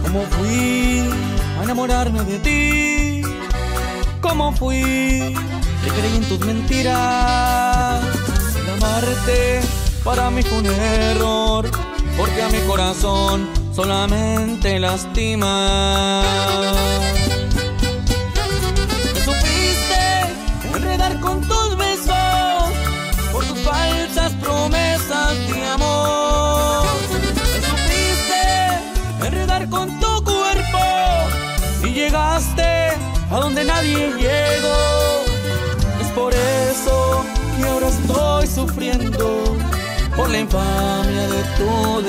¿Cómo fui a enamorarme de ti? ¿Cómo fui que creí en tus mentiras? El amarte para mí fue un error, porque a mi corazón solamente lastima. Me supiste enredar con tus besos, por tus falsas promesas de amor. Me supiste enredar con tu cuerpo y llegaste a donde nadie llegó. Es por eso que ahora estoy sufriendo, por la infamia de tu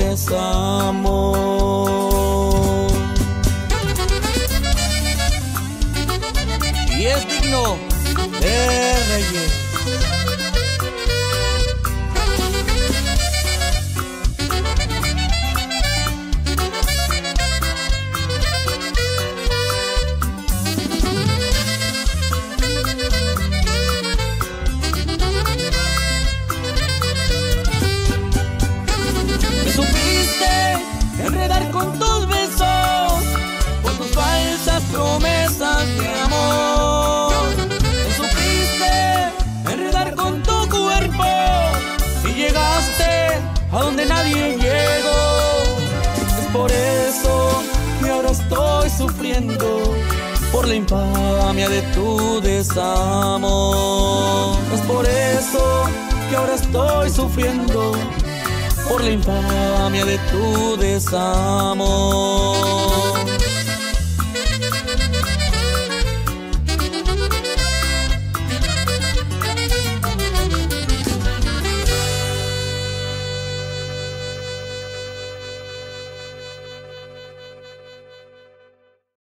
desamor. Y es digno de reyes. Enredar con tus besos, por tus falsas promesas de amor. Me supiste enredar con tu cuerpo y llegaste a donde nadie llegó. Es por eso que ahora estoy sufriendo, por la infamia de tu desamor. Es por eso que ahora estoy sufriendo, por la infamia de tu desamor.